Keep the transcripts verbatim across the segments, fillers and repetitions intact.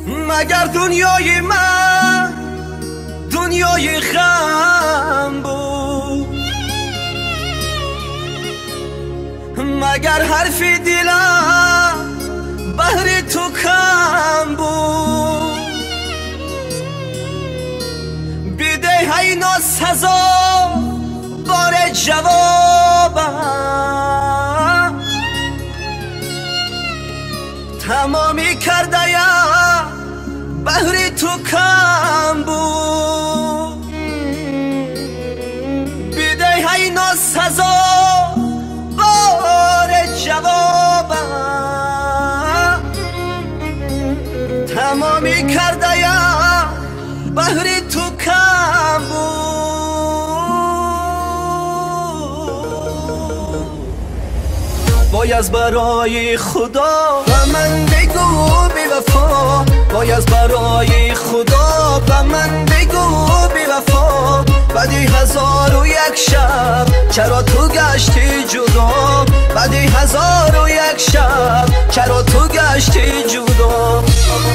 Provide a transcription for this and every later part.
مگر دنیای من دنیای غم بود؟ مگر حرفی دلم بهر تو کم بود؟ بیده های ناسزا بار جوابم تمامی کرده یم بهر تو کم بود. بیده های ناسزا بار جوابم تمامی کرده یم بهر تو کم بود. باید برای خدا و من بگو بی وفا، باید برای خدا و من بگو بی وفا. بعدی هزار و یک شب چرا تو گشتی جدا؟ بعدی هزار و یک شب چرا تو گشتی جدا؟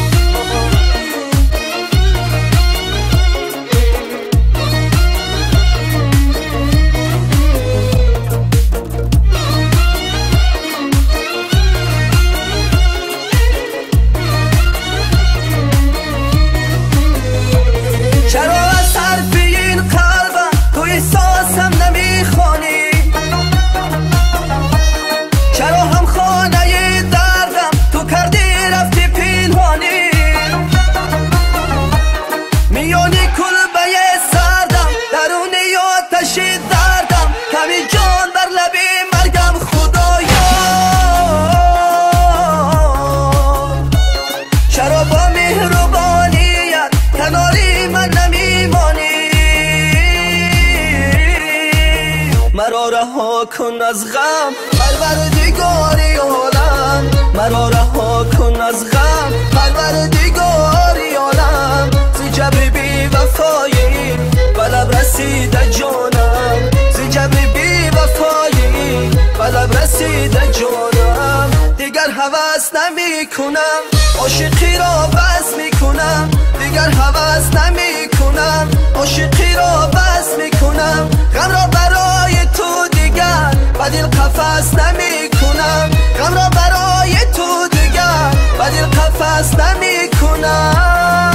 مرا رها کن از غم پروردگاری عالم، مرا رها کن از غم پروردگاری عالم. زی جبر بی وفایی بلب رسیده جانم، زی جبر بی وفایی بلب رسیده جانم. دیگر هوس نمی کنم عاشقی را بس می کنم، دیگر هوس نمی کنم عاشقی را بس می کنم. غم را برای تو دیگر بدیل قفس نمی کنم، غم را برای تو دیگر بدیل قفس نمی کنم.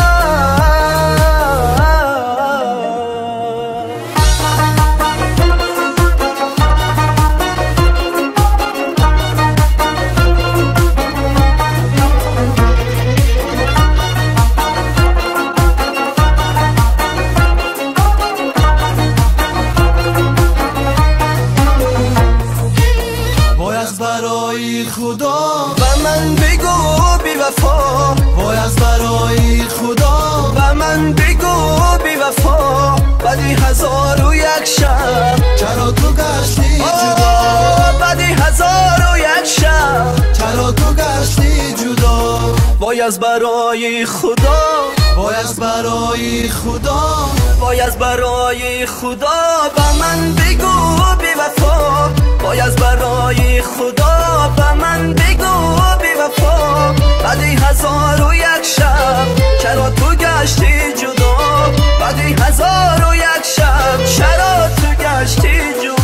برای خدا و من بگو بی وفا، باید برای خدا و من بگو بی وفا. بعدی هزار و یک شب چرا تو گشتی جدا؟ بعدی هزار و یک شب چرا تو گشتی جدا؟ باید برای خدا، باید برای خدا باید برای خدا. و من بگو بی وفا، باید برای خدا و من بگو بی وفا. بعدی هزار و یک شب چرا تو گشتی جدا؟ بعدی هزار و یک شب چرا تو گشتی جدا؟